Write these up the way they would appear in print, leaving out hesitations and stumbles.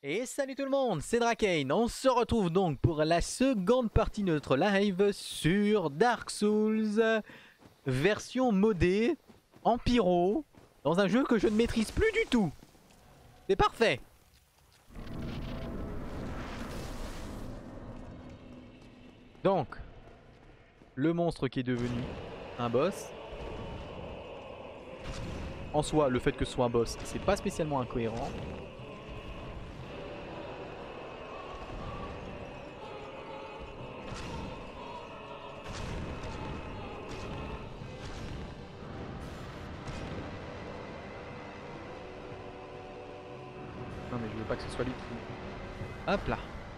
Et salut tout le monde, c'est Drakane. On se retrouve donc pour la seconde partie de notre live sur Dark Souls, version modée, en pyro, dans un jeu que je ne maîtrise plus du tout. C'est parfait. Donc, le monstre qui est devenu un boss. En soi, le fait que ce soit un boss, c'est pas spécialement incohérent. Non mais je veux pas que ce soit lui qui... Hop là.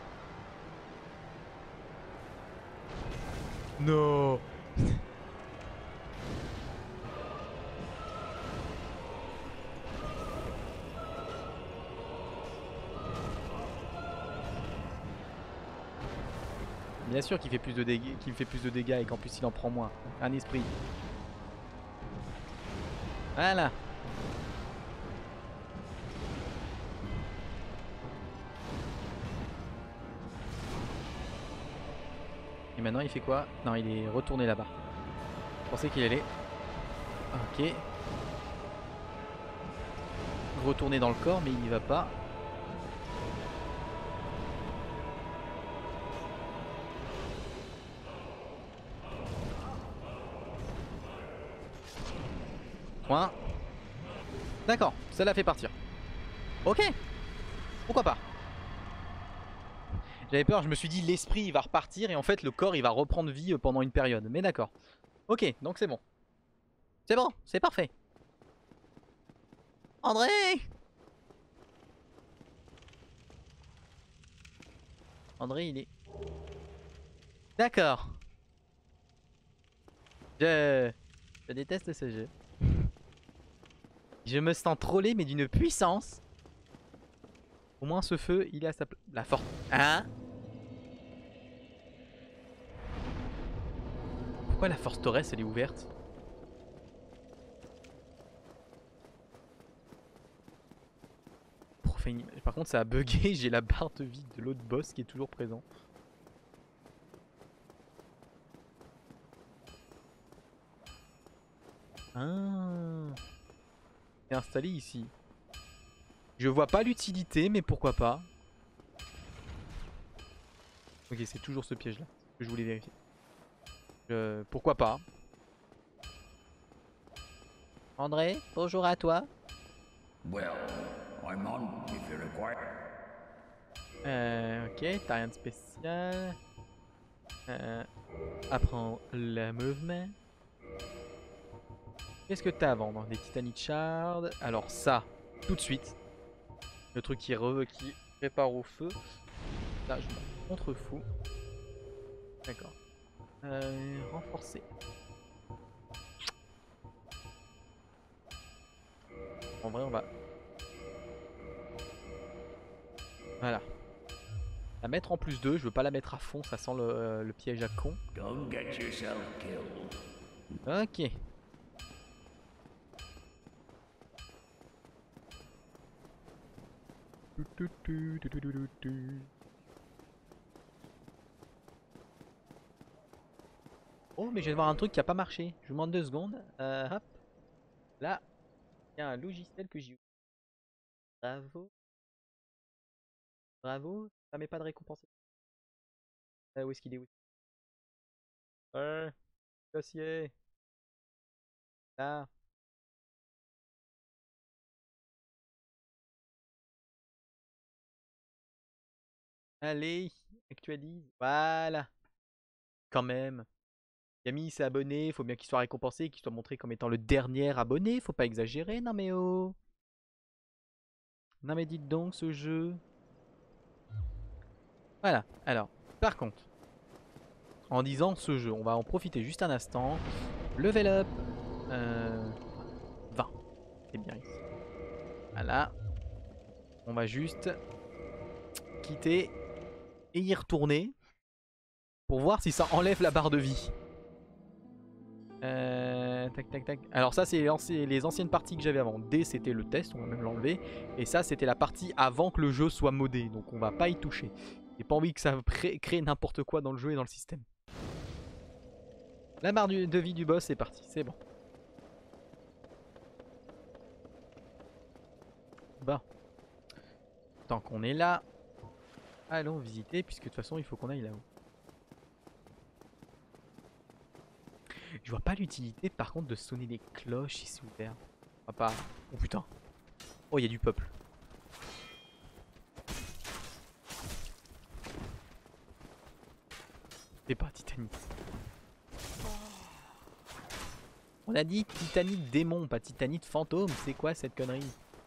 Non. Bien sûr qu'il fait plus de dégâts, qu'il me fait plus de dégâts et qu'en plus il en prend moins. Un esprit. Voilà. Et maintenant il fait quoi? Non, il est retourné là-bas. Je pensais qu'il allait. Ok. Retourner dans le corps, mais il n'y va pas. Point. D'accord, ça l'a fait partir. Ok. Pourquoi pas? J'avais peur, je me suis dit l'esprit il va repartir et en fait le corps il va reprendre vie pendant une période. Mais d'accord. Ok, donc c'est bon. C'est bon, c'est parfait. André! André il est... D'accord. Je... Je déteste ce jeu. Je me sens trollé mais d'une puissance. Au moins ce feu il est à sa place. La force... Hein? Pourquoi la forteresse elle est ouverte? Par contre ça a bugué, j'ai la barre de vie de l'autre boss qui est toujours présent. Ah, c'est installé ici. Je vois pas l'utilité mais pourquoi pas. Ok, c'est toujours ce piège là que je voulais vérifier. Pourquoi pas. André, bonjour à toi. Well, I'm on if you require. Ok, t'as rien de spécial. Apprends le mouvement. Qu'est-ce que t'as à vendre? Des Titanite Shards. Alors ça, tout de suite. Le truc qui répare au feu. Là, je m'en contrefous. D'accord. Renforcer. En vrai, on va... Voilà. La mettre en plus 2, je veux pas la mettre à fond, ça sent le piège à con. Don't get yourself killed. Ok. Oh, mais je viens de voir un truc qui a pas marché. Je vous demande 2 secondes. Hop. Là, il y a un logiciel que j'ai eu. Bravo. Bravo. Ça met pas de récompense. Où est-ce qu'il est? Dossier. Là. Allez. Actualise. Voilà. Quand même. Yami s'est abonné. Faut bien qu'il soit récompensé. Qu'il soit montré comme étant le dernier abonné. Faut pas exagérer. Non mais oh. Non mais dites donc ce jeu. Voilà. Alors. Par contre. En disant ce jeu. On va en profiter juste un instant. Level up. 20. C'est bien ici. Voilà. On va juste quitter et y retourner pour voir si ça enlève la barre de vie. Tac tac tac. Alors ça c'est les anciennes parties que j'avais avant. D c'était le test, on va même l'enlever. Et ça c'était la partie avant que le jeu soit modé. Donc on va pas y toucher. J'ai pas envie que ça crée n'importe quoi dans le jeu et dans le système. La barre de vie du boss c'est parti, c'est bon. Bon. Tant qu'on est là, allons visiter puisque de toute façon il faut qu'on aille là-haut. Je vois pas l'utilité par contre de sonner des cloches si c'est ouvert. On va pas... Oh putain. Oh il y a du peuple. C'est pas Titanite. On a dit Titanite démon, pas Titanite fantôme. C'est quoi cette connerie?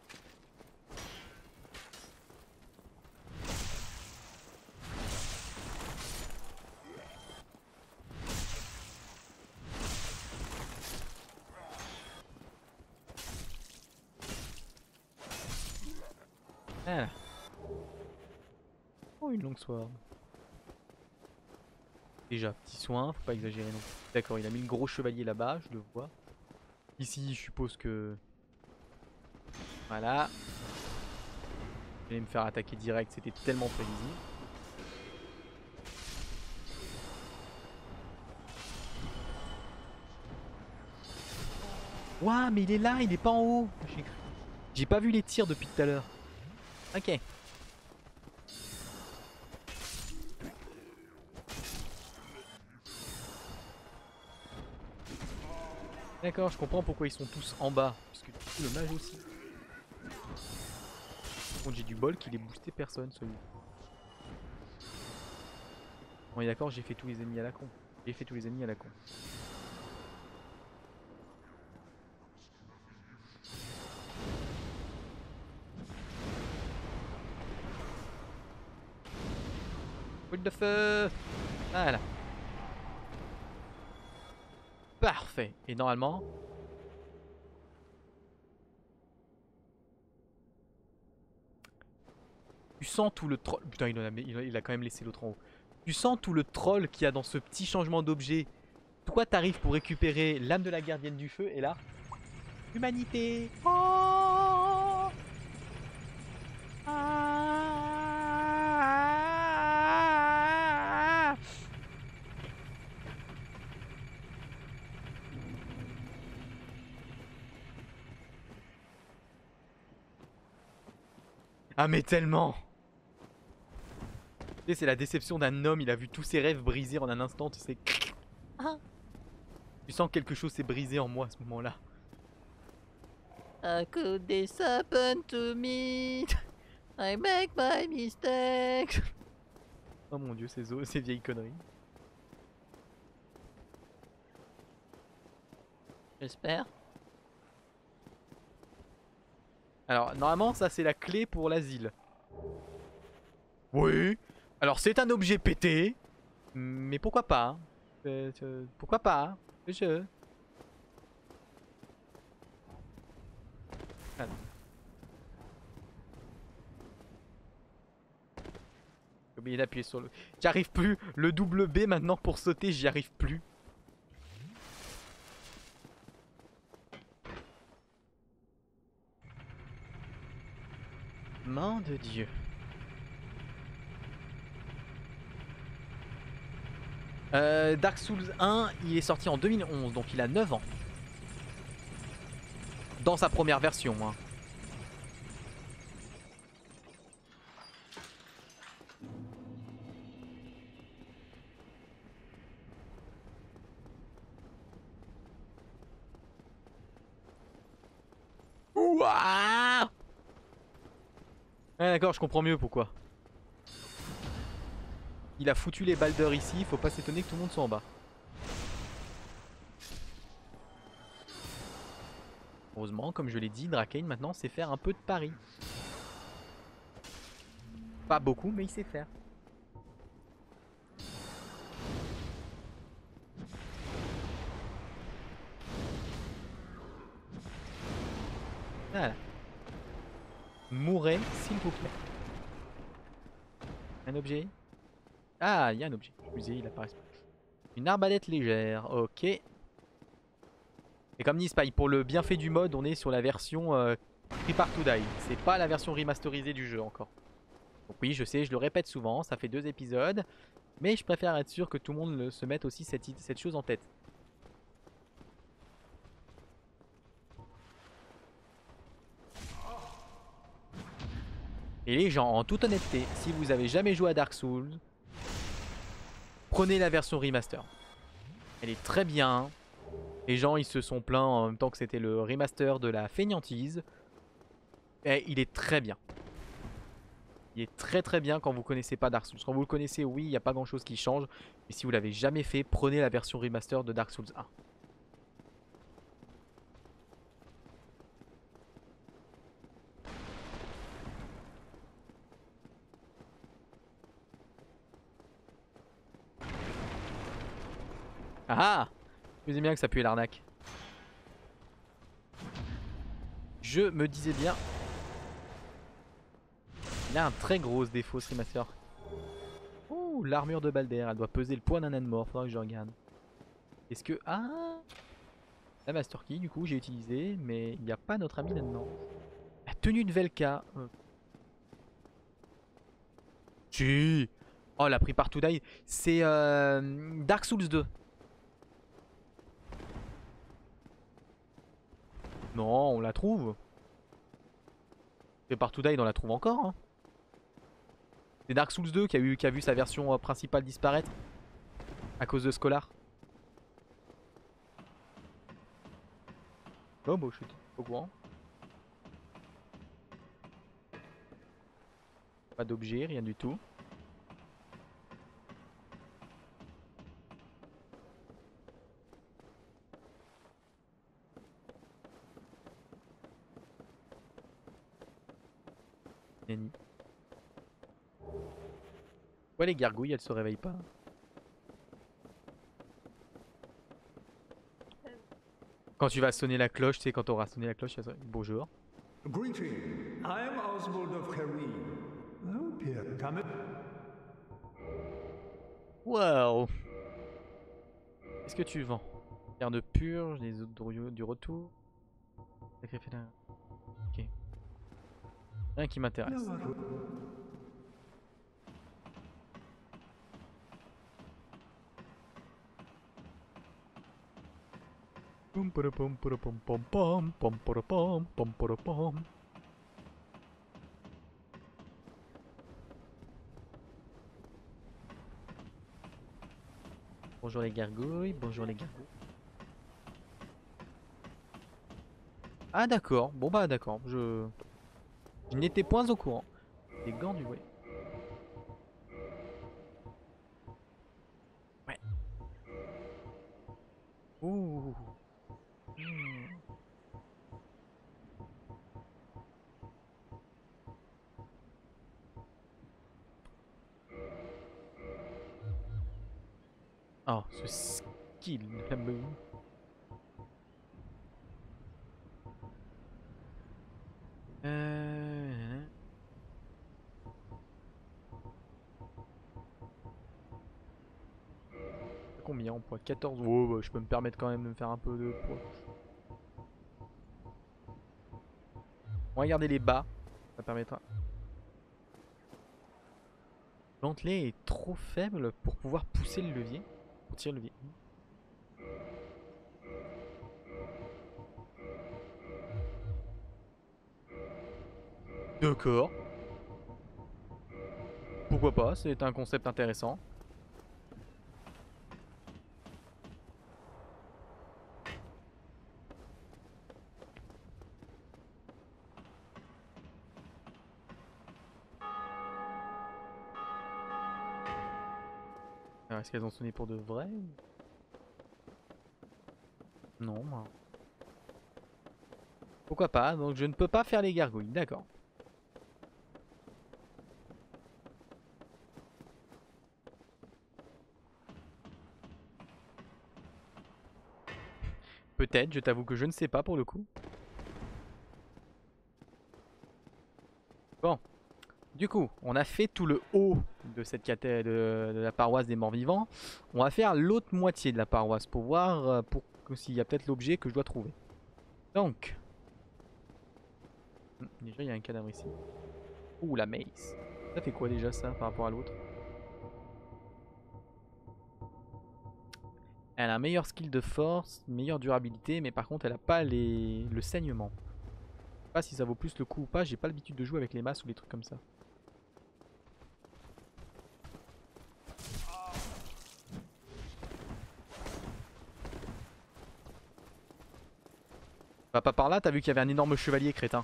Voilà. Oh une longue sword. Déjà, petit soin, faut pas exagérer non plus. D'accord, il a mis le gros chevalier là-bas, je le vois. Ici, je suppose que... Voilà. Il allait me faire attaquer direct, c'était tellement prévisible. Ouah, mais il est là, il est pas en haut. J'ai pas vu les tirs depuis tout à l'heure. Ok. D'accord, je comprends pourquoi ils sont tous en bas. Parce que du coup, le mage aussi. Par contre, j'ai du bol qu'il ait boosté personne, celui. Bon, et d'accord, j'ai fait tous les ennemis à la con. J'ai fait tous les ennemis à la con. Boule de feu! Voilà. Parfait. Et normalement... Tu sens tout le troll... Putain, il a quand même laissé l'autre en haut. Tu sens tout le troll qu'il y a dans ce petit changement d'objet. Toi, t'arrives pour récupérer l'âme de la gardienne du feu, et là... Humanité! Oh ah ah mais tellement! Tu sais, c'est la déception d'un homme, il a vu tous ses rêves brisés en un instant, tu sais. Tu sens que quelque chose s'est brisé en moi à ce moment-là. I could this happen to me? I make my mistakes. Oh mon dieu, ces vieilles conneries. J'espère. Alors, normalement, ça c'est la clé pour l'asile. Oui. Alors, c'est un objet pété. Mais pourquoi pas? Pourquoi pas? Je... Voilà. J'ai oublié d'appuyer sur le... J'arrive plus. Le double B maintenant pour sauter, j'y arrive plus. Main de Dieu. Dark Souls 1, il est sorti en 2011, donc il a 9 ans. Dans sa première version. Hein. Ouah! Ouais, d'accord, je comprends mieux pourquoi. Il a foutu les Balders ici, faut pas s'étonner que tout le monde soit en bas. Heureusement, comme je l'ai dit, Drakane maintenant sait faire un peu de pari. Pas beaucoup, mais il sait faire. Voilà. Mourez, s'il vous plaît. Un objet? Ah, il y a un objet. Je me disais, il apparaît pas. Une arbalète légère, ok. Et comme dit Spy, pour le bienfait du mode, on est sur la version Prepare to Die. C'est pas la version remasterisée du jeu encore. Donc oui, je sais, je le répète souvent, ça fait 2 épisodes. Mais je préfère être sûr que tout le monde se mette aussi cette chose en tête. Et les gens, en toute honnêteté, si vous avez jamais joué à Dark Souls, prenez la version remaster. Elle est très bien. Les gens, ils se sont plaints en même temps que c'était le remaster de la fainéantise. Et il est très bien. Il est très très bien quand vous connaissez pas Dark Souls. Quand vous le connaissez, oui, il n'y a pas grand chose qui change. Mais si vous l'avez jamais fait, prenez la version remaster de Dark Souls 1. Ah ah! Je me disais bien que ça puait l'arnaque. Je me disais bien. Il a un très gros défaut ce remaster. Ouh, l'armure de Balder, elle doit peser le poids d'un âne mort, faudra que je regarde. Est-ce que... Ah, la Master Key du coup j'ai utilisé, mais il n'y a pas notre ami là-dedans. La tenue de Velka. Si. Oh, la Prepare to Die, c'est Dark Souls 2. Non, on la trouve. Prepare to Die, on la trouve encore. Hein. C'est Dark Souls 2 qui a vu sa version principale disparaître à cause de Scholar. Oh bah je suis au courant. Pas d'objet, rien du tout. Nenni. Ouais, les gargouilles, elles se réveillent pas. Quand tu vas sonner la cloche, tu sais, quand tu auras sonné la cloche, tu vas sonner. Bonjour. Greeting. I am Oswald of Carim. Oh, Pierre, come Wow. Qu'est-ce que tu vends? Pierre de purge, les autres du retour. Ok. Rien qui m'intéresse. Bonjour les gargouilles, bonjour les gargouilles. Ah d'accord, bon bah d'accord, je n'étais point au courant. Des gants du ouais. Ouais. Ouh. Oh, ce skill fameux. Combien en poids? 14. Oh, bah, je peux me permettre quand même de me faire un peu de poids. On va regarder les bas. Ça permettra. L'entelet est trop faible pour pouvoir pousser le levier. Pour tirer le levier. D'accord. Pourquoi pas, c'est un concept intéressant. Est-ce qu'elles ont sonné pour de vrai? Non, moi. Pourquoi pas? Donc je ne peux pas faire les gargouilles, d'accord. Peut-être, je t'avoue que je ne sais pas pour le coup. Bon, du coup, on a fait tout le haut de cette de la paroisse des morts vivants. On va faire l'autre moitié de la paroisse pour voir, pour s'il y a peut-être l'objet que je dois trouver. Donc. Déjà, il y a un cadavre ici. Ouh, la mace. Ça fait quoi déjà ça par rapport à l'autre? Elle a un meilleur skill de force, meilleure durabilité, mais par contre elle a pas le saignement. Je sais pas si ça vaut plus le coup ou pas, j'ai pas l'habitude de jouer avec les masses ou les trucs comme ça. Va pas par là, t'as vu qu'il y avait un énorme chevalier crétin.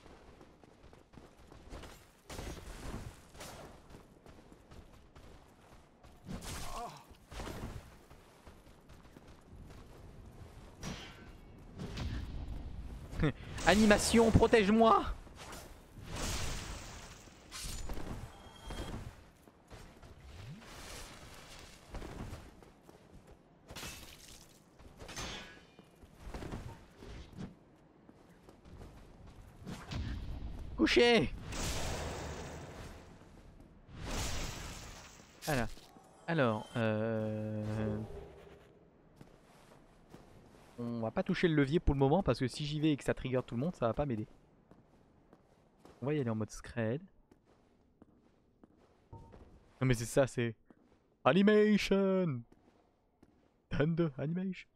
Animation, protège-moi! Couché! Voilà. Alors, on va pas toucher le levier pour le moment parce que si j'y vais et que ça trigger tout le monde, ça va pas m'aider. On va y aller en mode scred. Non mais c'est ça, c'est... Animation! Thunder Animation.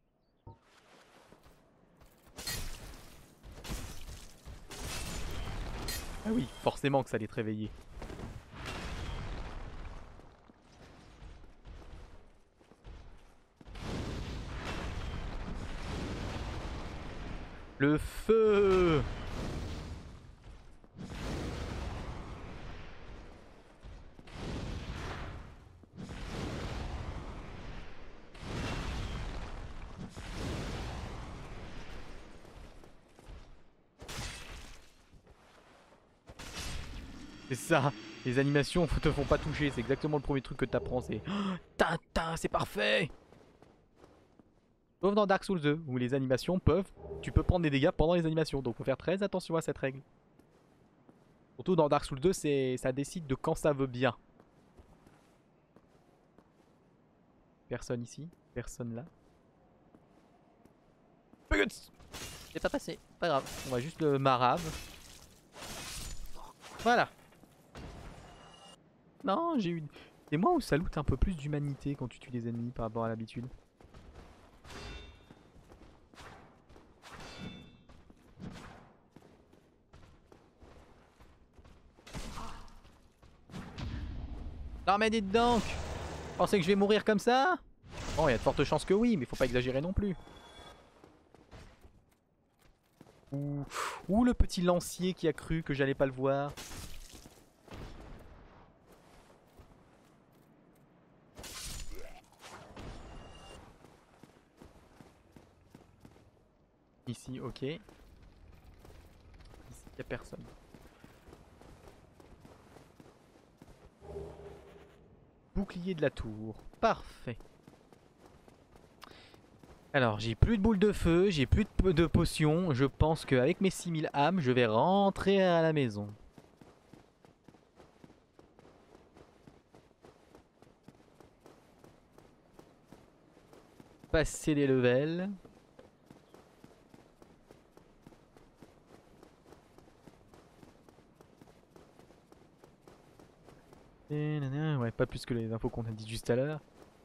Ah oui, forcément que ça allait te réveiller. Le feu! C'est ça, les animations te font pas toucher, c'est exactement le premier truc que t'apprends, c'est oh, Tintin, c'est parfait! Sauf dans Dark Souls 2, où les animations peuvent... Tu peux prendre des dégâts pendant les animations, donc faut faire très attention à cette règle. Surtout dans Dark Souls 2, ça décide de quand ça veut bien. Personne ici, personne là. C'est pas passé, pas grave, on va juste le marave. Voilà. Non, j'ai eu... C'est moi où ça loot un peu plus d'humanité quand tu tues des ennemis par rapport à l'habitude. Non mais dites donc! Pensez que je vais mourir comme ça? Bon, il y a de fortes chances que oui, mais faut pas exagérer non plus. Ouh, le petit lancier qui a cru que j'allais pas le voir. Ici, ok. Ici, y a personne. Bouclier de la tour. Parfait. Alors, j'ai plus de boules de feu, j'ai plus de potions. Je pense qu'avec mes 6000 âmes, je vais rentrer à la maison. Passer les levels. Ouais, pas plus que les infos qu'on a dit juste à l'heure.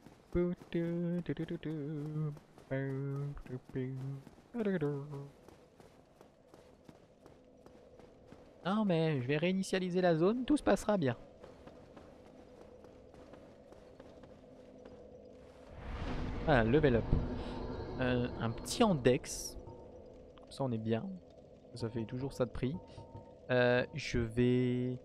Non mais je vais réinitialiser la zone, tout se passera bien. Voilà, level up. Un petit index. Comme ça on est bien. Ça fait toujours ça de prix. Je vais...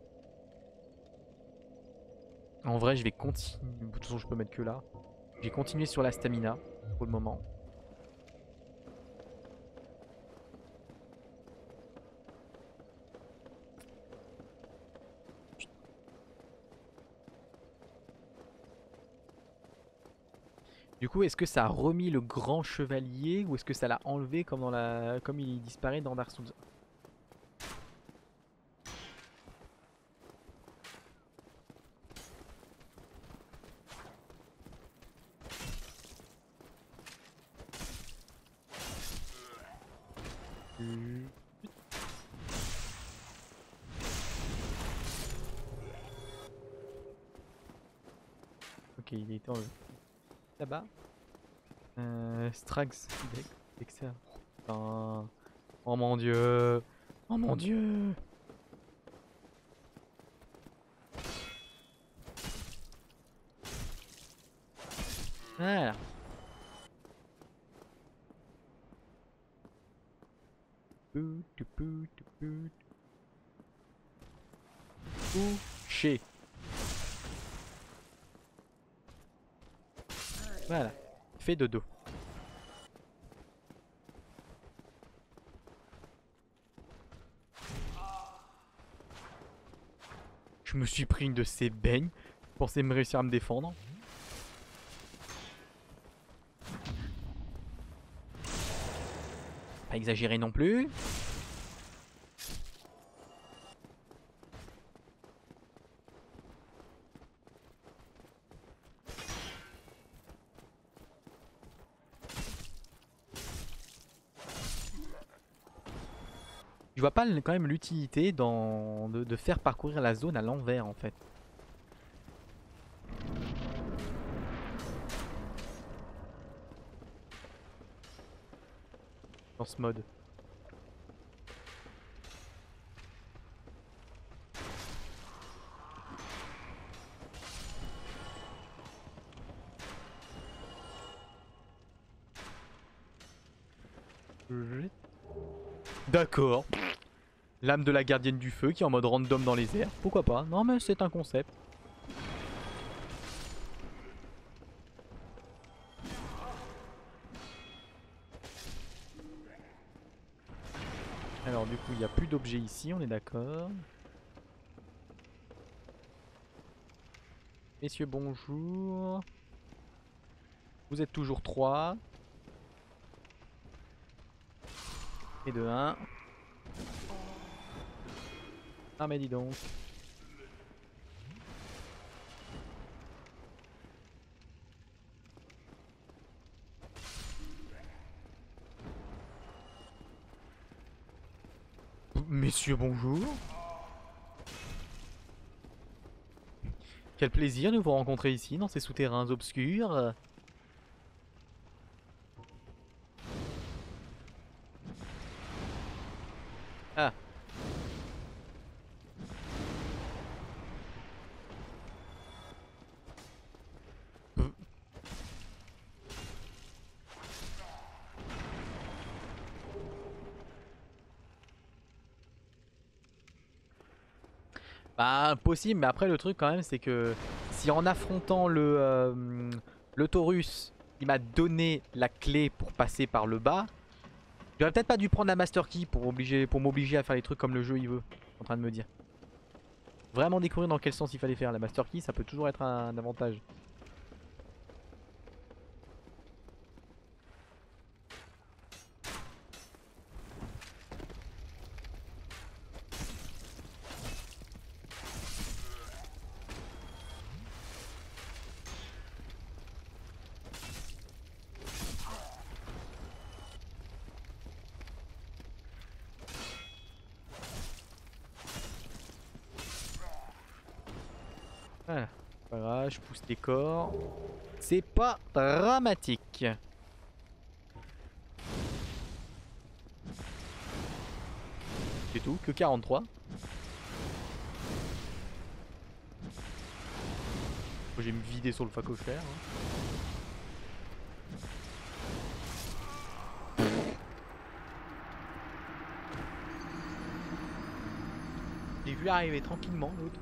En vrai je vais continuer. De toute façon je peux mettre que là. Je vais continuer sur la stamina pour le moment. Du coup, est-ce que ça a remis le grand chevalier ou est-ce que ça l'a enlevé comme, comme il disparaît dans Dark Souls? Ok, il était là-bas. Strax, Dexter. Putain. Oh mon dieu. Oh mon dieu. Voilà. Couché. Voilà. Fais dodo. Je me suis pris une de ces beignes. Je pensais me réussir à me défendre. Pas exagéré non plus. Je vois pas quand même l'utilité de faire parcourir la zone à l'envers en fait. Dans ce mode. D'accord. L'âme de la gardienne du feu qui est en mode random dans les airs. Pourquoi pas? Non mais c'est un concept. Alors du coup il n'y a plus d'objets ici, on est d'accord. Messieurs bonjour. Vous êtes toujours 3. Et de 1. Ah mais dis donc. Messieurs bonjour. Quel plaisir de vous rencontrer ici dans ces souterrains obscurs. Ah. Bah possible, mais après le truc quand même c'est que si en affrontant le Taurus, il m'a donné la clé pour passer par le bas, j'aurais peut-être pas dû prendre la Master Key pour m'obliger à faire les trucs comme le jeu il veut, en train de me dire. Vraiment découvrir dans quel sens il fallait faire la Master Key, ça peut toujours être un avantage. Voilà, pas grave, je pousse les corps. C'est pas dramatique. C'est tout, que 43. Je vais me vider sur le facochère. J'ai vu arriver tranquillement l'autre.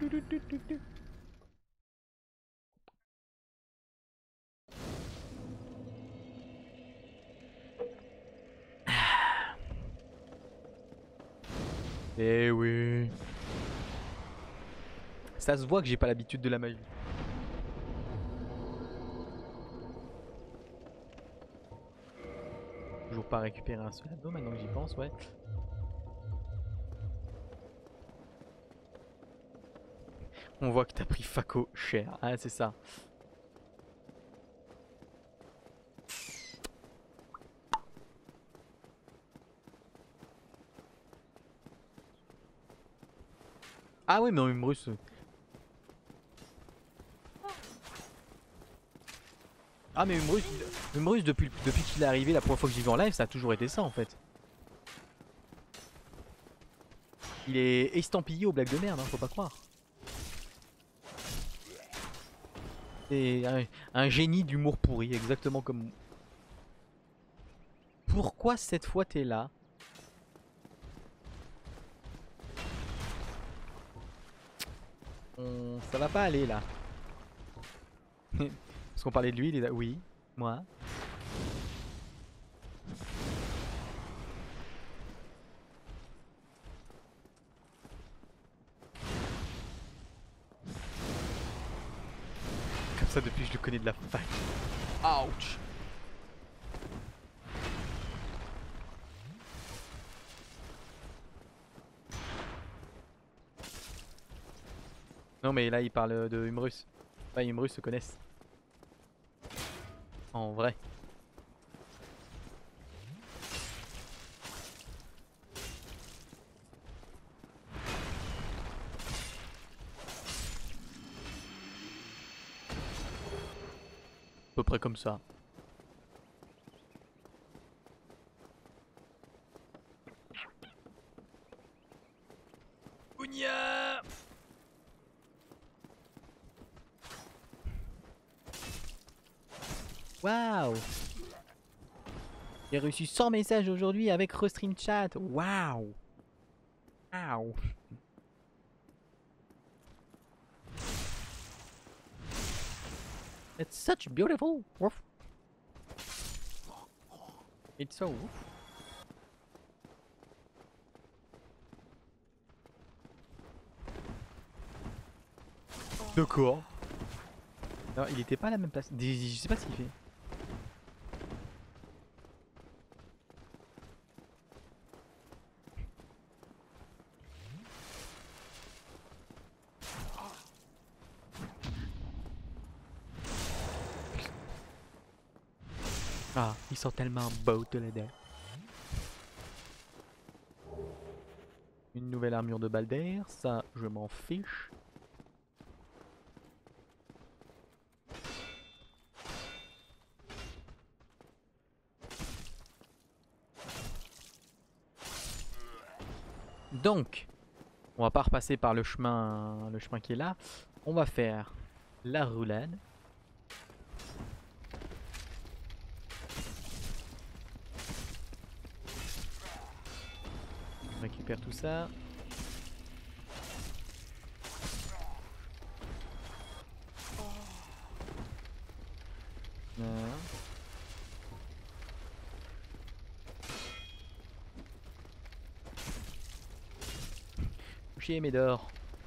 Eh oui. Ça se voit que j'ai pas l'habitude de la magie. Toujours pas récupérer un seul anneau maintenant que j'y pense, ouais. On voit que t'as pris Faco cher. Ah, c'est ça. Ah oui, mais en Humbrus. Ah mais Humbrus depuis qu'il est arrivé la première fois que j'ai vu en live, ça a toujours été ça en fait. Il est estampillé aux blagues de merde, hein, faut pas croire. C'est un génie d'humour pourri, exactement comme... Pourquoi cette fois t'es là? Ça va pas aller là. Parce qu'on parlait de lui, il est là. Oui, moi. Comme ça depuis que je le connais de la fac. Ouch. Non mais là il parle de Humbrus. Enfin, Humbrus se connaissent. En vrai. À peu près comme ça. Ounia. Waouh. J'ai reçu 100 messages aujourd'hui avec Restream Chat. Waouh. Waouh. It's such beautiful. Woof. It's so woof. D'accord. Non, il était pas à la même place. Je sais pas ce qu'il fait. Ah, ils sont tellement beaux tous les deux. Une nouvelle armure de Balder, ça je m'en fiche. Donc, on va pas repasser par le chemin qui est là. On va faire la roulade. On récupère tout ça. Voilà. Chier Médor.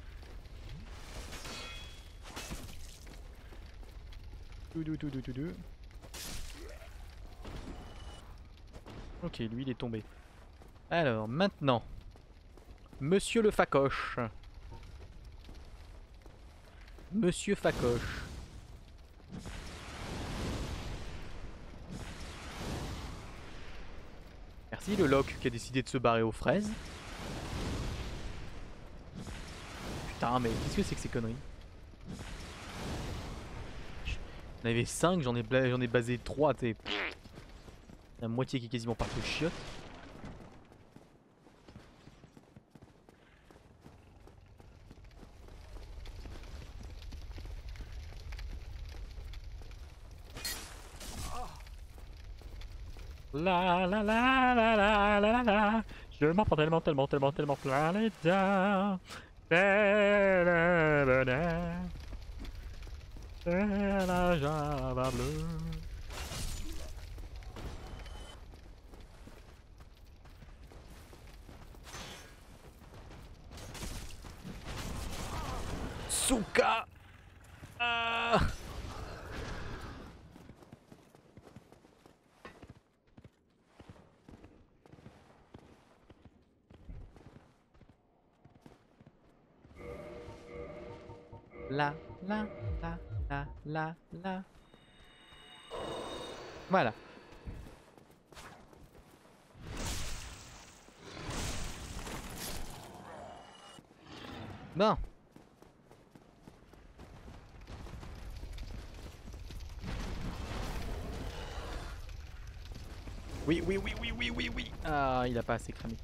Tout. Ok, lui il est tombé. Alors maintenant, Monsieur le Facoche. Monsieur Facoche. Merci le Locke qui a décidé de se barrer aux fraises. Putain mais qu'est-ce que c'est que ces conneries? J'en avais 5, j'en ai basé 3, tu sais. La moitié qui est quasiment partie au chiottes. La la la la la la la. Je m'en prends tellement plein les dents. C'est le bonheur. C'est la java bleue. Souka. Ah. La. Voilà. Bon. Oui, oui, oui, oui, oui, oui, oui. Ah, il a pas assez cramé.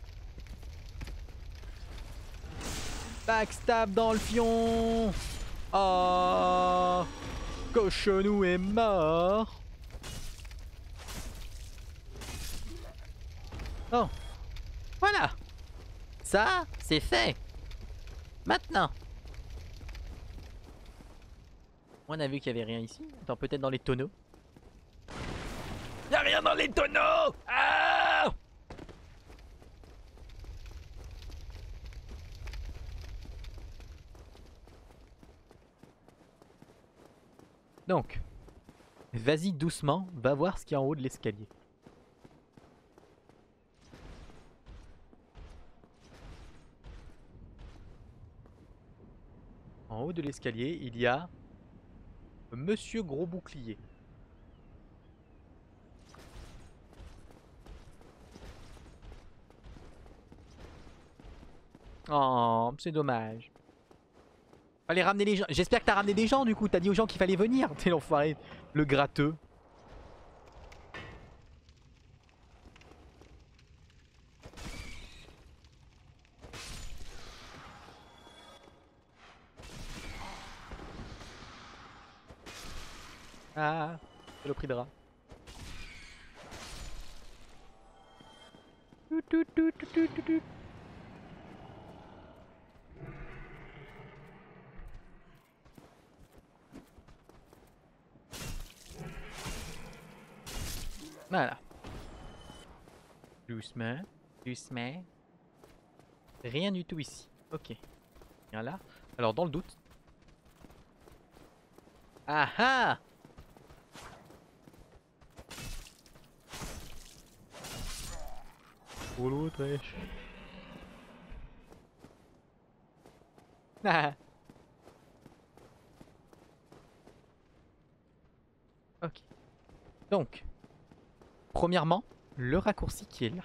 Backstab dans le fion. Oh, Cochonou est mort. Bon, voilà. Ça, c'est fait. Maintenant. On a vu qu'il y avait rien ici. Attends, peut-être dans les tonneaux. Y'a rien dans les tonneaux. Ah! Donc, vas-y doucement, va voir ce qu'il y a en haut de l'escalier. En haut de l'escalier, il y a Monsieur Gros Bouclier. Oh, c'est dommage. Fallait ramener les gens. J'espère que t'as ramené des gens du coup. T'as dit aux gens qu'il fallait venir. T'es l'enfoiré. Le gratteux. Ah, c'est le prix de rat. Voilà. Doucement. Doucement. Rien du tout ici. Ok. Voilà. Alors dans le doute. Ah ah! Oh l'Autriche. Ah. Ok. Donc, premièrement, le raccourci qui est là.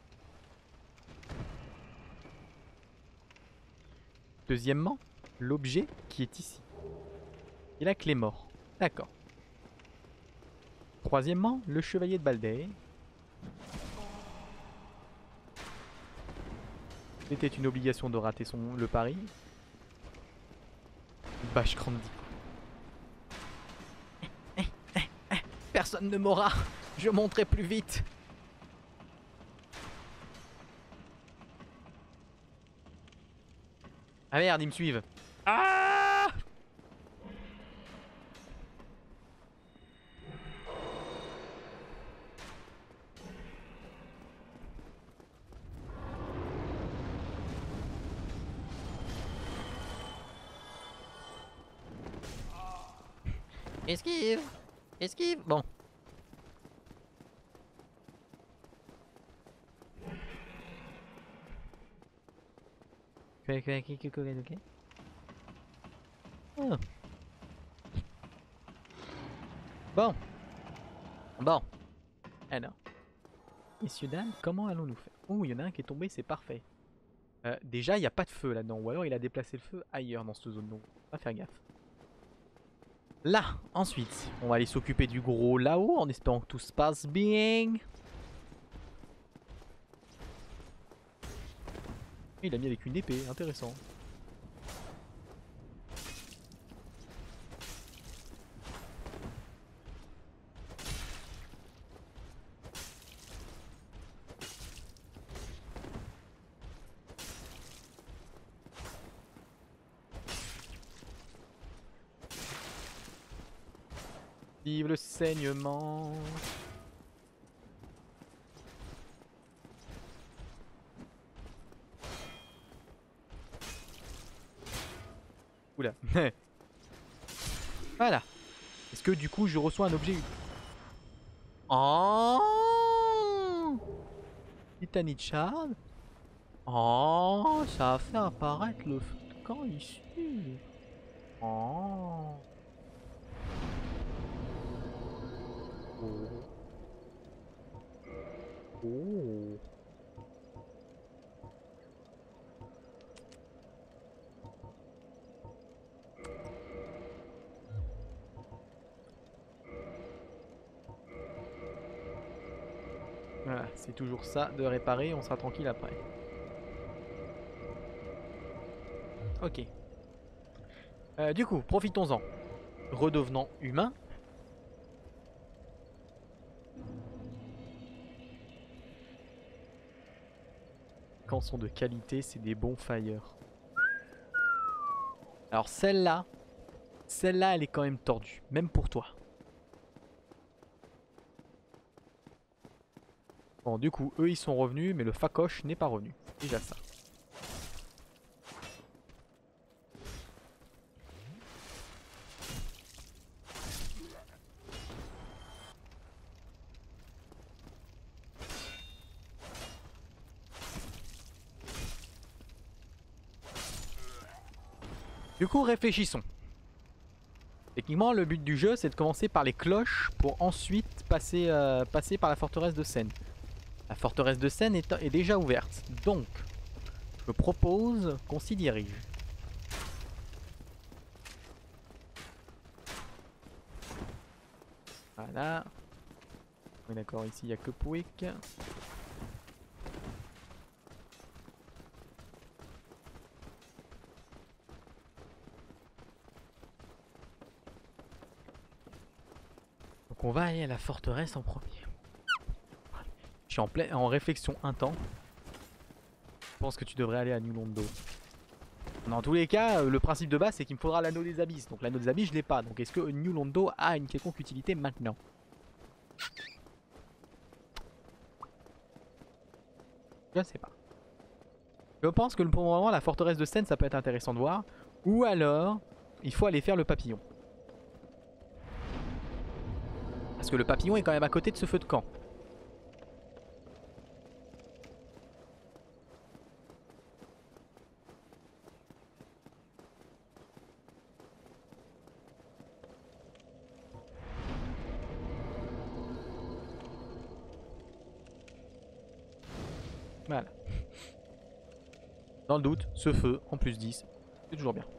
Deuxièmement, l'objet qui est ici. Et la clé mort. D'accord. Troisièmement, le chevalier de Baldé. C'était une obligation de rater le pari. Bâche Grandi. Personne ne m'aura. Je monterai plus vite. Ah merde, ils me suivent. Ah! Esquive. Esquive. Bon. Ok. Oh. Bon. Bon. Alors. Messieurs, dames, comment allons-nous faire? Oh, il y en a un qui est tombé, c'est parfait. Déjà, il n'y a pas de feu là-dedans. Ou alors il a déplacé le feu ailleurs dans cette zone. Donc, on va faire gaffe. Là, ensuite, on va aller s'occuper du gros là-haut en espérant que tout se passe bien. Il a mis avec une épée, intéressant. Vive le saignement. Oula. Voilà. Est-ce que du coup je reçois un objet? Oh, Titanite Shard. Oh, ça a fait apparaître le feu de camp ici. Oh. Oh. Oh. c'est toujours ça de réparer, on sera tranquille après. Ok. Du coup, profitons-en. Redevenant humain. Quand sont de qualité, c'est des bons fire. Alors celle-là, elle est quand même tordue, même pour toi. Bon, du coup, eux ils sont revenus, mais le facoche n'est pas revenu. C'est déjà ça. Du coup, réfléchissons. Techniquement, le but du jeu, c'est de commencer par les cloches pour ensuite passer par la forteresse de Seine. La forteresse de Seine est déjà ouverte. Donc, je propose qu'on s'y dirige. Voilà. Oui, d'accord, ici il n'y a que Pouic. Donc on va aller à la forteresse en premier. Je suis en réflexion un temps. Je pense que tu devrais aller à New Londo. Dans tous les cas, le principe de base c'est qu'il me faudra l'anneau des abysses. Donc l'anneau des abysses je l'ai pas. Donc est-ce que New Londo a une quelconque utilité maintenant? Je ne sais pas. Je pense que pour le moment la forteresse de Seine ça peut être intéressant de voir. Ou alors il faut aller faire le papillon. Parce que le papillon est quand même à côté de ce feu de camp. Voilà. Dans le doute, ce feu en plus 10, c'est toujours bien.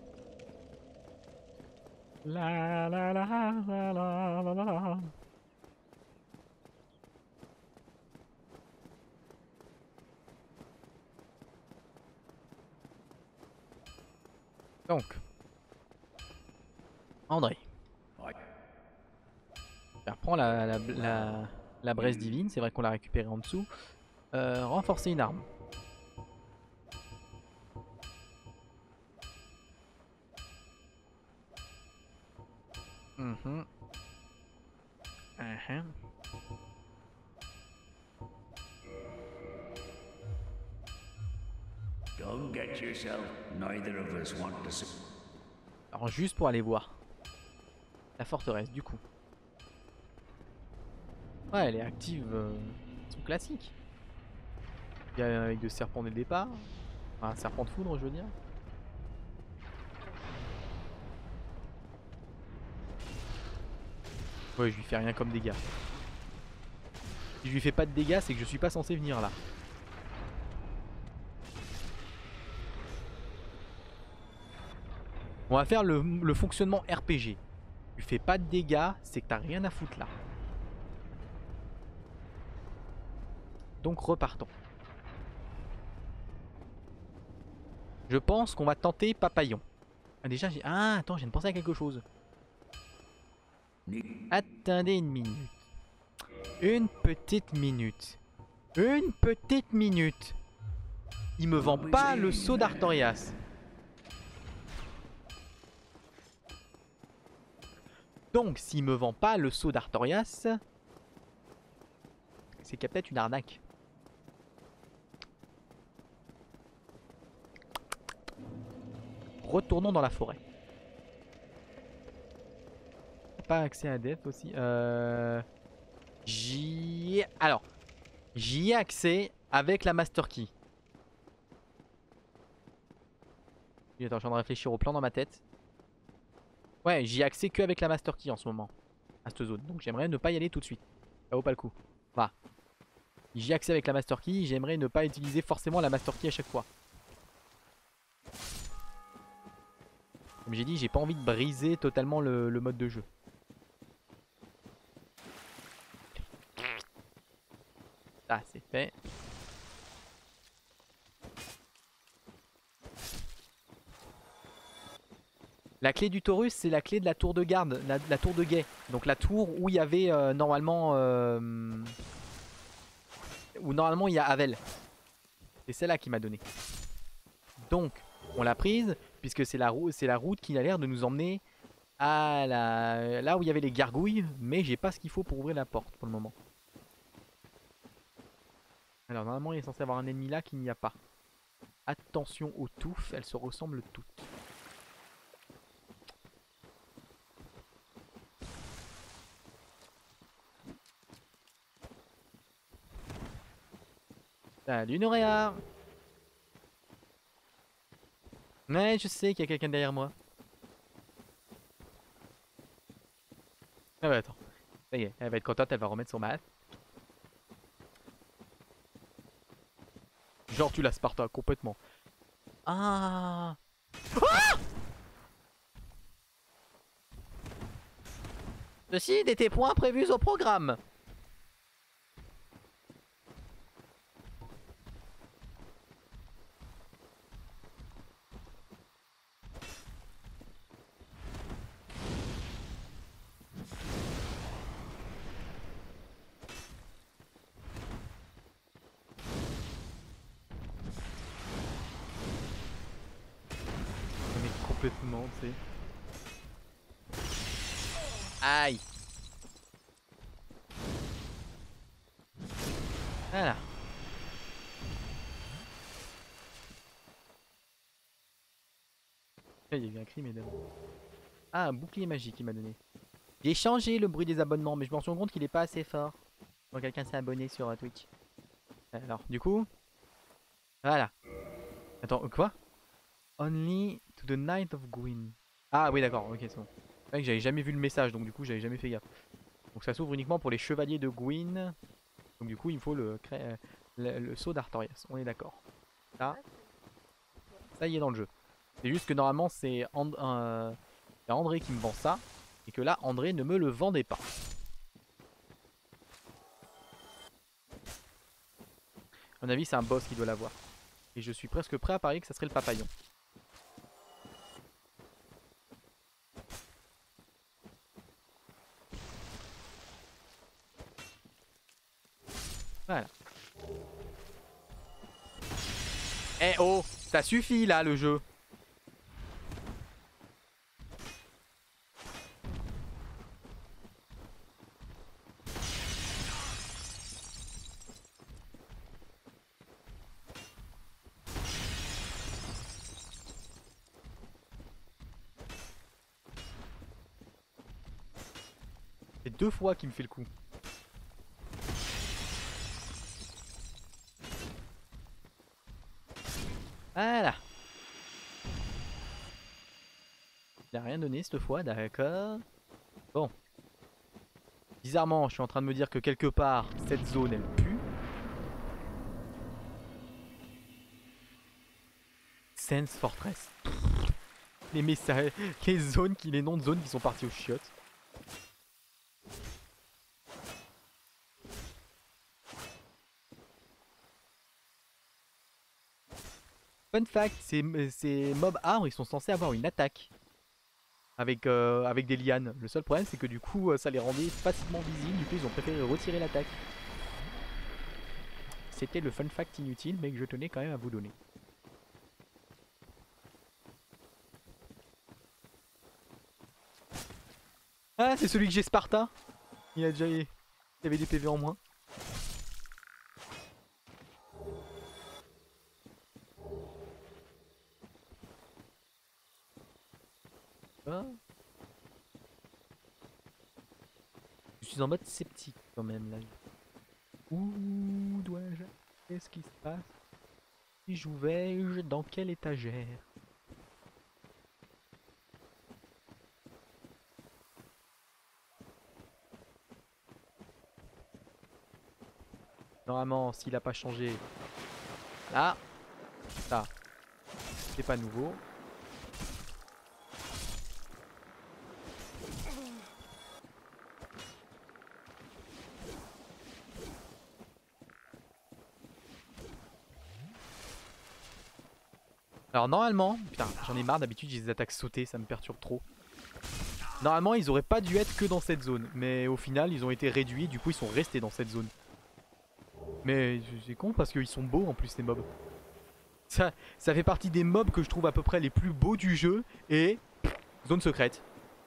La la la la la la la. Donc, André. Reprends la braise divine, c'est vrai qu'on l'a récupérée en dessous. Renforcer une arme. Don't get yourself. Neither of us want to see. Alors juste pour aller voir la forteresse du coup. Ouais, elle est active. Son classique. Il y a avec de serpents dès le départ. Enfin, un serpent de foudre, je veux dire. Ouais, je lui fais rien comme dégâts. Si je lui fais pas de dégâts, c'est que je suis pas censé venir là. On va faire le fonctionnement RPG. Tu fais pas de dégâts, c'est que t'as rien à foutre là. Donc repartons. Je pense qu'on va tenter Papillon. Ah, déjà, attends, j'ai pensé à quelque chose. Attendez une minute. Une petite minute. Une petite minute. Il me vend pas le sceau d'Artorias. Donc, s'il me vend pas le sceau d'Artorias, c'est qu'il y a peut-être une arnaque. Retournons dans la forêt. Pas accès à Def aussi. J'y ai accès avec la Master Key. Attends, je suis en train de réfléchir au plan dans ma tête. Ouais, j'y ai accès que avec la Master Key en ce moment. À cette zone. Donc j'aimerais ne pas y aller tout de suite. Ça vaut pas le coup. Va. J'y ai accès avec la Master Key. J'aimerais ne pas utiliser forcément la Master Key à chaque fois. Comme j'ai dit, j'ai pas envie de briser totalement le mode de jeu. Ça, c'est fait. La clé du Taurus, c'est la clé de la tour de garde, la tour de guet. Donc la tour où il y avait normalement... où normalement il y a Havel. C'est celle-là qui m'a donné. Donc, on l'a prise, puisque c'est la route qui a l'air de nous emmener à là où il y avait les gargouilles. Mais j'ai pas ce qu'il faut pour ouvrir la porte pour le moment. Alors normalement il est censé avoir un ennemi là qu'il n'y a pas. Attention aux touffes, elles se ressemblent toutes. Salut Noréa. Ouais, je sais qu'il y a quelqu'un derrière moi. Ah bah attends, ça y est, elle va être contente, elle va remettre son masque. Genre tu la Sparta complètement. Ah, ceci n'était point prévu au programme. On est complètement, tu sais. Aïe. Voilà. Il y a eu un cri, mesdames. Ah, un bouclier magique il m'a donné. J'ai changé le bruit des abonnements, mais je me rends compte qu'il est pas assez fort. Quand quelqu'un s'est abonné sur Twitch. Alors, du coup, voilà. Attends, quoi? Only to the Night of Gwyn. Ah oui, d'accord, ok, c'est bon. C'est vrai que j'avais jamais vu le message, donc du coup, j'avais jamais fait gaffe. Donc ça s'ouvre uniquement pour les chevaliers de Gwyn. Donc du coup, il me faut le sceau d'Artorias. On est d'accord. Là, ça y est dans le jeu. C'est juste que normalement, c'est André qui me vend ça. Et que là, André ne me le vendait pas. À mon avis, c'est un boss qui doit l'avoir. Et je suis presque prêt à parier que ça serait le papillon. Voilà. Eh oh, ça suffit là le jeu. C'est 2 fois qu'il me fait le coup. Voilà. Il a rien donné cette fois, d'accord. Bon. Bizarrement, je suis en train de me dire que quelque part, cette zone, elle pue. Sense Fortress. Les messages, les zones, les noms de zones qui sont partis aux chiottes. Fun fact, ces mobs arbres, ils sont censés avoir une attaque. Avec des lianes. Le seul problème, c'est que du coup, ça les rendait facilement visibles. Du coup, ils ont préféré retirer l'attaque. C'était le fun fact inutile, mais que je tenais quand même à vous donner. Ah, c'est celui que j'ai Sparta. Il avait des PV en moins. Ah. Je suis en mode sceptique quand même là. Où dois-je... Qu'est-ce qui se passe? Si j'ouvrais dans quelle étagère? Normalement, s'il a pas changé... Là, ça, c'est pas nouveau. Alors normalement, putain j'en ai marre, d'habitude j'ai des attaques sautées, ça me perturbe trop. Normalement ils auraient pas dû être que dans cette zone, mais au final ils ont été réduits, du coup ils sont restés dans cette zone. Mais c'est con parce qu'ils sont beaux en plus les mobs. Ça fait partie des mobs que je trouve à peu près les plus beaux du jeu et zone secrète.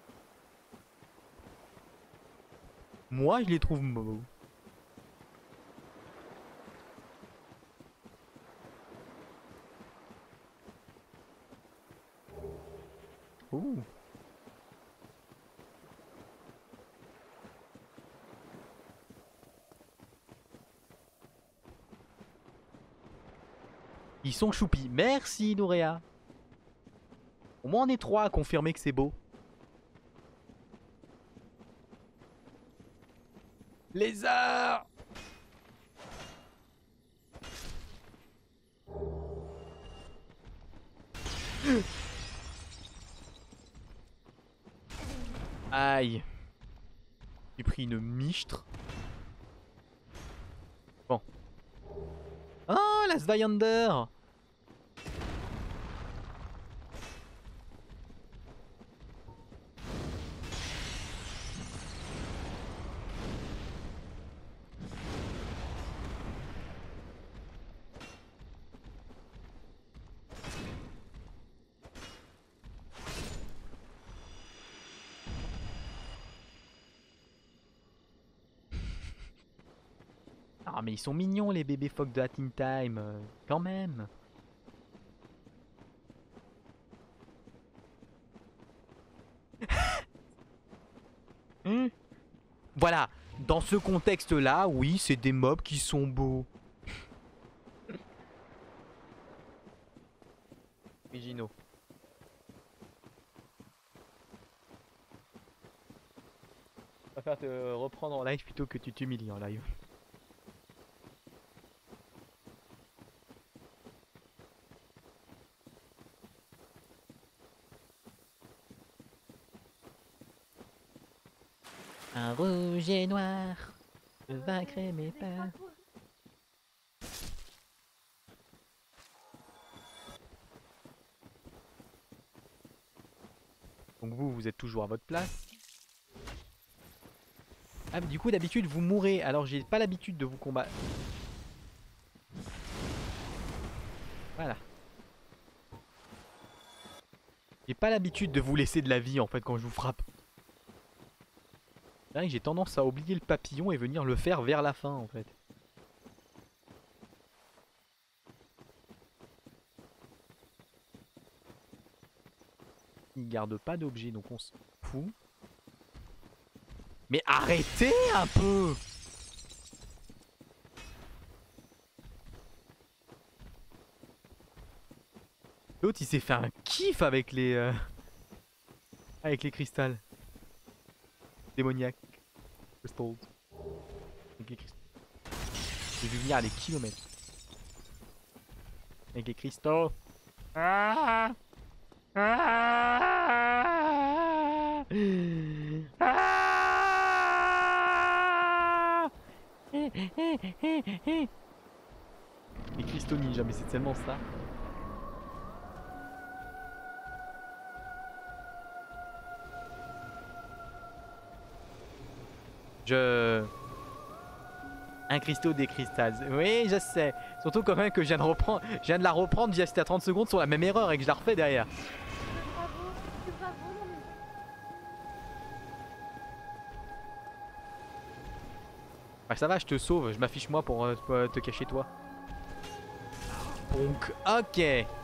Moi je les trouve beaux. Ouh. Ils sont choupis. Merci Nouréa. Au moins on est trois à confirmer que c'est beau. Lézard. Aïe. J'ai pris une michtre. Bon. Oh la Svyander. Ah mais ils sont mignons les bébés phoques de Hat in Time, quand même. Voilà, dans ce contexte-là, oui, c'est des mobs qui sont beaux. Originaux. Je préfère te reprendre en live plutôt que tu t'humilies en live. Un rouge et noir, je vaincrai mes peurs. Donc vous êtes toujours à votre place. Ah mais du coup d'habitude vous mourrez, alors j'ai pas l'habitude de vous combattre. Voilà. J'ai pas l'habitude de vous laisser de la vie en fait quand je vous frappe. C'est vrai que j'ai tendance à oublier le papillon et venir le faire vers la fin en fait. Il garde pas d'objet donc on s'en fout. Mais arrêtez un peu! L'autre il s'est fait un kiff avec les cristals. Démoniaques. Crystals. Avec les cristaux. J'ai vu venir à des kilomètres. Avec les cristaux. Ah ah ah les cristaux ninja, mais c'est tellement ça. Un cristaux des cristals. Oui, je sais. Surtout quand même que je viens de la reprendre via c'était à 30 secondes sur la même erreur et que je la refais derrière. Bah ça va, je te sauve, je m'affiche moi pour te cacher toi. Donc, ok.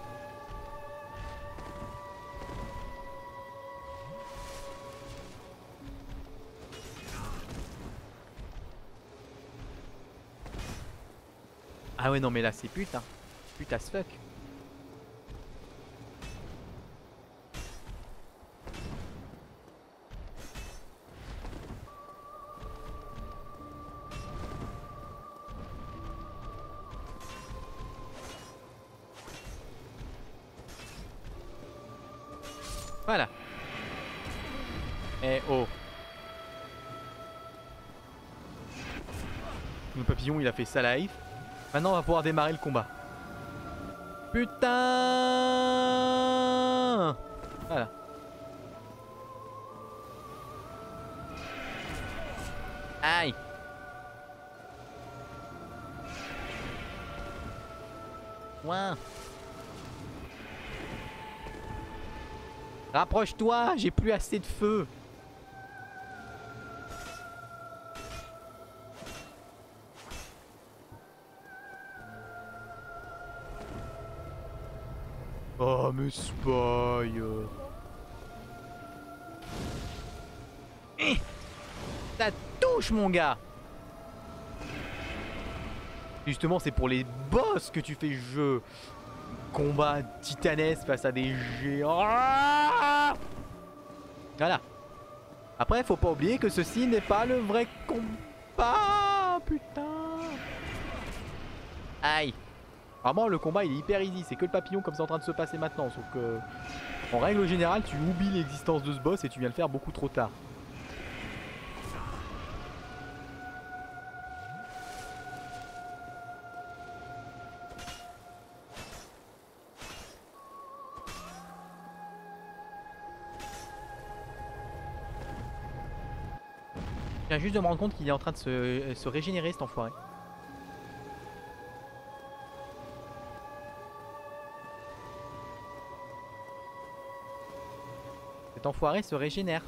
Ah ouais non mais là c'est putain. Putain as fuck. Voilà. Eh oh. Le papillon il a fait sa life. Maintenant on va pouvoir démarrer le combat. Putain! Voilà. Aïe! Ouin. Rapproche-toi, j'ai plus assez de feu. Oh mais Spy. Ça touche mon gars. Justement c'est pour les boss que tu fais jeu. Combat titanesque face à des géants. Voilà. Après faut pas oublier que ceci n'est pas le vrai combat. Putain. Aïe. Vraiment le combat il est hyper easy. C'est que le papillon comme c'est en train de se passer maintenant. Sauf que en règle générale tu oublies l'existence de ce boss et tu viens le faire beaucoup trop tard. Je viens juste de me rendre compte qu'il est en train de se régénérer cet enfoiré. Cet enfoiré se régénère.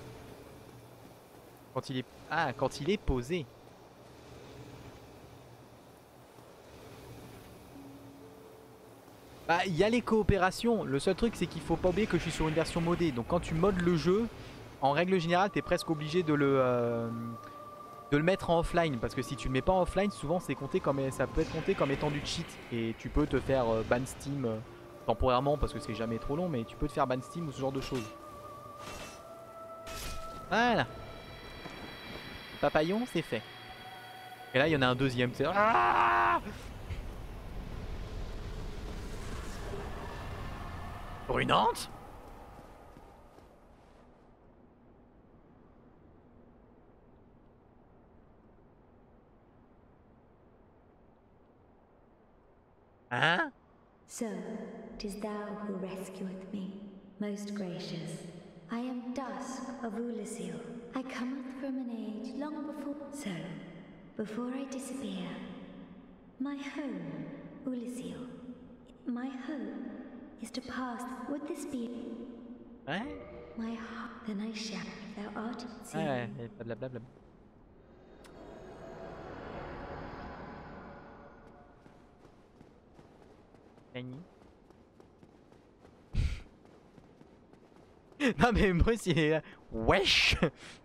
Quand il est... Ah, quand il est posé. Bah, il y a les coopérations. Le seul truc, c'est qu'il faut pas oublier que je suis sur une version modée. Donc quand tu modes le jeu, en règle générale, t'es presque obligé de le mettre en offline. Parce que si tu le mets pas en offline, souvent c'est compté comme, ça peut être compté comme étant du cheat. Et tu peux te faire ban Steam temporairement, parce que c'est jamais trop long, mais tu peux te faire ban Steam ou ce genre de choses. Voilà. Papillon, c'est fait. Et là, il y en a un deuxième. Ah, brunante. Hein? So, 'tis thou who rescueth me, most gracious. I am Dusk of Ulasil. I cometh from an age long before. So, before I disappear, my home, Ulasil, my hope is to pass. Would this be Ouais. my heart? Then I shall. Thou art seen. Ouais, blablabla. Gagné. Non mais Bruce il est là. Wesh.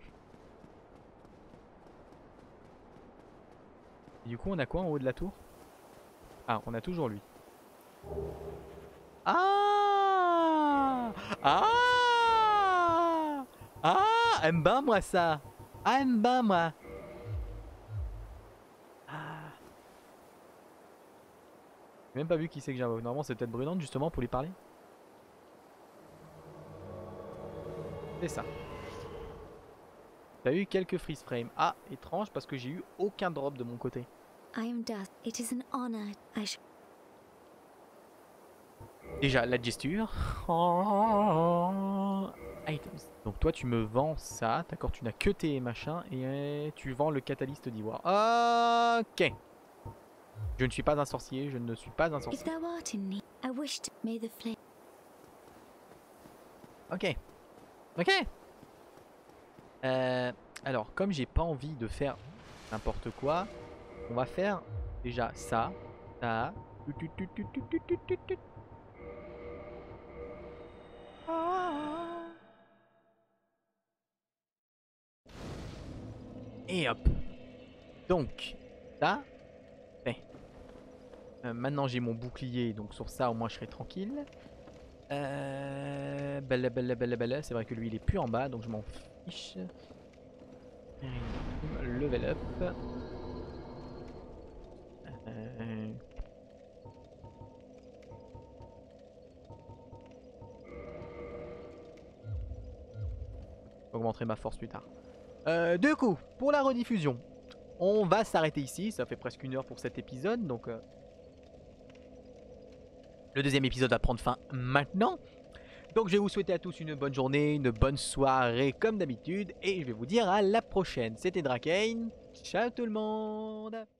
Et du coup on a quoi en haut de la tour? Ah on a toujours lui. Ah. Ah. Ah. Aime bien moi ça. Ah aime bien moi. Ah. J'ai même pas vu qui c'est que j'invoque. Normalement c'est peut-être Brunante justement pour lui parler. C'est ça. T'as eu quelques freeze frames. Ah, étrange parce que j'ai eu aucun drop de mon côté. I am Dusk. It is an honor. Déjà, la gesture. Oh. Items. Donc toi tu me vends ça, d'accord, tu n'as que tes machins et tu vends le catalyste d'ivoire. Ok. Je ne suis pas un sorcier, je ne suis pas un If sorcier. thou art in need, I wish to. May the flame. Ok. Ok. Alors, comme j'ai pas envie de faire n'importe quoi, on va faire déjà ça. Ça. Et hop. Donc, ça. Fait. Maintenant j'ai mon bouclier, donc sur ça au moins je serai tranquille. Belle. C'est vrai que lui il est plus en bas, donc je m'en fiche. Level up. Augmenterai ma force plus tard. Du coup, pour la rediffusion, on va s'arrêter ici. Ça fait presque 1 heure pour cet épisode, donc Le deuxième épisode va prendre fin maintenant. Donc je vais vous souhaiter à tous une bonne journée, une bonne soirée comme d'habitude. Et je vais vous dire à la prochaine. C'était Drakane. Ciao tout le monde.